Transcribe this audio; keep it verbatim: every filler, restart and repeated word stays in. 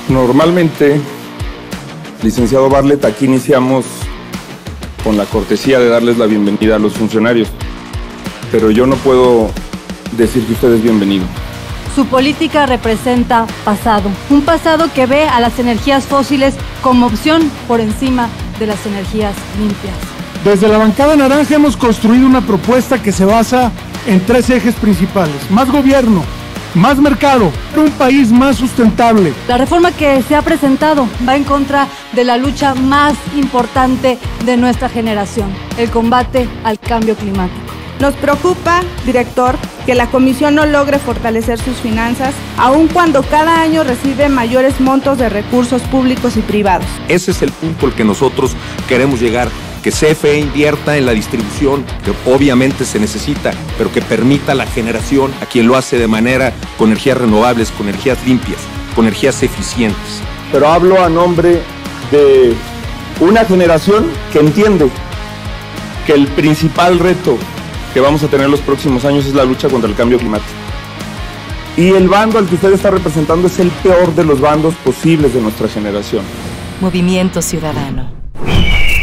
Normalmente, licenciado Bartlett, aquí iniciamos con la cortesía de darles la bienvenida a los funcionarios, pero yo no puedo decir que usted es bienvenido. Su política representa pasado, un pasado que ve a las energías fósiles como opción por encima de las energías limpias. Desde la bancada naranja hemos construido una propuesta que se basa en tres ejes principales: más gobierno, más mercado, un país más sustentable. La reforma que se ha presentado va en contra de la lucha más importante de nuestra generación, el combate al cambio climático. Nos preocupa, director, que la comisión no logre fortalecer sus finanzas, aun cuando cada año recibe mayores montos de recursos públicos y privados. Ese es el punto al que nosotros queremos llegar, que C F E invierta en la distribución, que obviamente se necesita, pero que permita la generación a quien lo hace de manera con energías renovables, con energías limpias, con energías eficientes. Pero hablo a nombre de una generación que entiende que el principal reto que vamos a tener los próximos años es la lucha contra el cambio climático. Y el bando al que usted está representando es el peor de los bandos posibles de nuestra generación. Movimiento Ciudadano.